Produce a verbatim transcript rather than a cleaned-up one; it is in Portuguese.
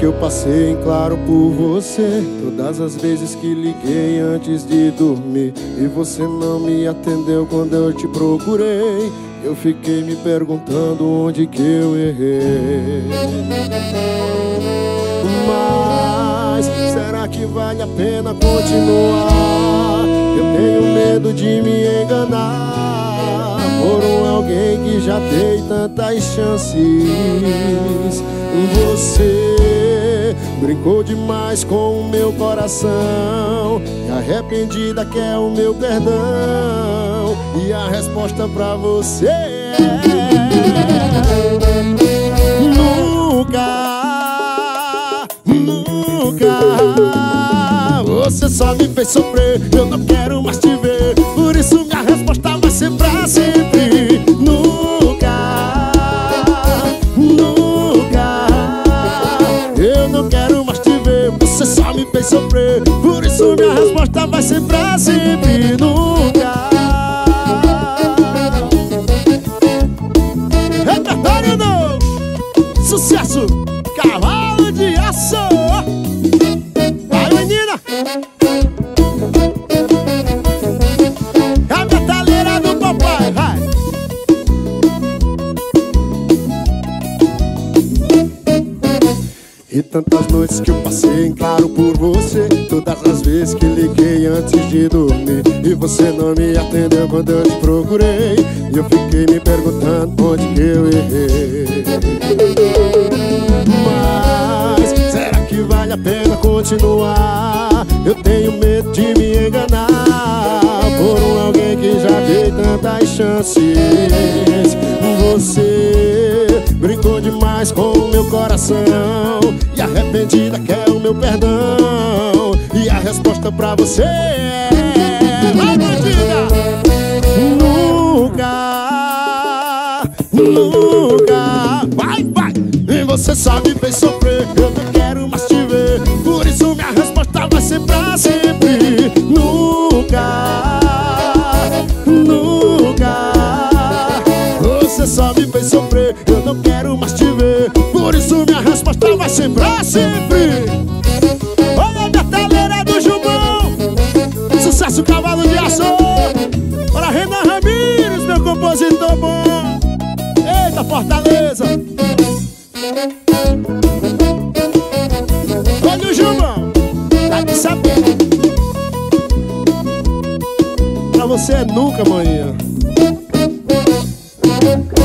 que eu passei em claro por você, todas as vezes que liguei antes de dormir e você não me atendeu quando eu te procurei, eu fiquei me perguntando onde que eu errei. Mas será que vale a pena continuar? Eu tenho medo de me enganar por um alguém que já dei tantas chances. Você brincou demais com o meu coração e arrependida quer o meu perdão. E a resposta pra você é nunca, nunca. Você só me fez sofrer, eu não quero mais te ver. Por isso minha resposta vai ser pra sempre. Nunca, nunca. Eu não quero mais te ver, você só me fez sofrer. Por isso minha resposta vai ser pra sempre. Nunca. Repertório novo, sucesso, Cavalo de Aço. Vai, menina. É a metaleira do papai, vai. E tantas noites que eu passei em claro por você, todas as vezes que liguei antes de dormir e você não me atendeu quando eu te procurei, e eu fiquei me perguntando onde que eu errei. Mas será que vale a pena continuar? Eu tenho medo de me enganar por um alguém que já dei tantas chances. Você brincou demais com o meu coração e arrependida quer o meu perdão. E a resposta pra você é vai, bandida! Nunca, nunca. Vai, vai! E você só me fez sofrer, eu não quero mais te ver. Por isso minha resposta vai ser pra sempre. Nunca, nunca. Você só me fez sofrer, eu não quero mais te ver. Por isso minha resposta vai ser pra sempre. Olha a metaleira do Jubão, sucesso, Cavalo de Aço. Para Renan Ramires, meu compositor bom. Eita, Fortaleza. Olha o Jubão, tá de saber. Pra você é nunca, manhã.